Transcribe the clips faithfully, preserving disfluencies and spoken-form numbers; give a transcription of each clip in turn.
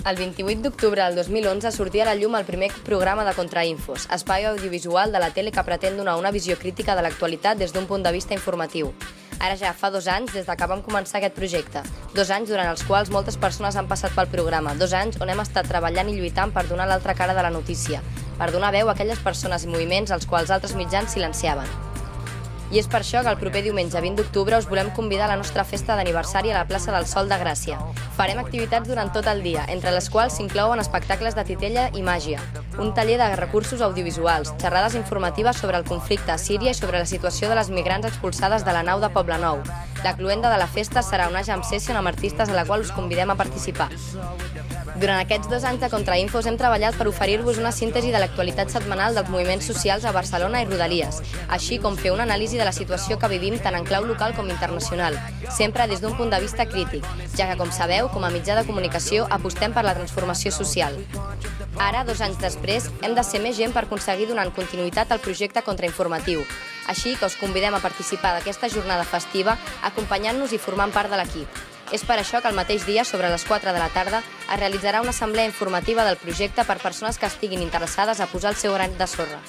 El vint-i-vuit d'octubre del dos mil onze sortia a la llum el primer programa de Contrainfos, espai audiovisual de la tele que pretén donar una visió crítica de l'actualitat des d'un punt de vista informatiu. Ara ja fa dos anys des que vam començar aquest projecte, dos anys durant els quals moltes persones han passat pel programa, dos anys on hem estat treballant i lluitant per donar l'altra cara de la notícia, per donar veu a aquelles persones i moviments als quals altres mitjans silenciaven. I és per això que el proper diumenge vint d'octubre us volem convidar a la nostra festa d'aniversari a la plaça del Sol de Gràcia. Farem activitats durant tot el dia, entre les quals s'inclouen espectacles de titella i màgia, un taller de recursos audiovisuals, xerrades informatives sobre el conflicte a Síria i sobre la situació de les migrants expulsades de la nau de Poblenou. La cloenda de la festa serà una jam session amb artistes a la qual us convidem a participar. Durant aquests dos anys de Contrainfos hem treballat per oferir-vos una síntesi de l'actualitat setmanal dels moviments socials a Barcelona i Rodalies, així com fer una anàlisi de la situació que vivim tant en clau local com internacional, sempre des d'un punt de vista crític, ja que, com sabeu, com a mitjà de comunicació apostem per la transformació social. Ara, dos anys després, hem de ser més gent per aconseguir donar continuïtat al projecte contrainformatiu, així que us convidem a participar d'aquesta jornada festiva acompanyant-nos i formant part de l'equip. És per això que el mateix dia, sobre les quatre de la tarda, es realitzarà una assemblea informativa del projecte per persones que estiguin interessades a posar el seu granet de sorra.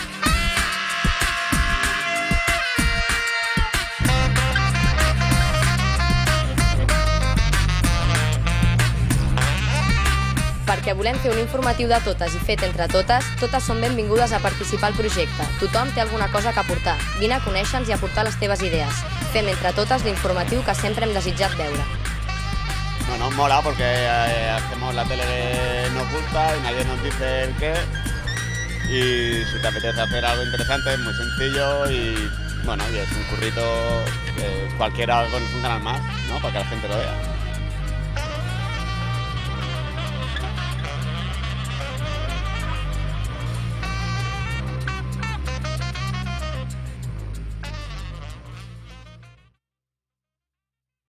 Perquè volem fer un informatiu de totes i fet entre totes, totes són benvingudes a participar al projecte. Tothom té alguna cosa que aportar. Vine a conèixer-nos i aportar les teves idees. Fem entre totes l'informatiu que sempre hem desitjat veure. Bueno, mola porque eh, hacemos la tele que nos gusta y nadie nos dice el qué. Y si te apetece hacer algo interesante es muy sencillo y bueno, y es un currito que cualquiera con un canal más, ¿no? Para que la gente lo vea.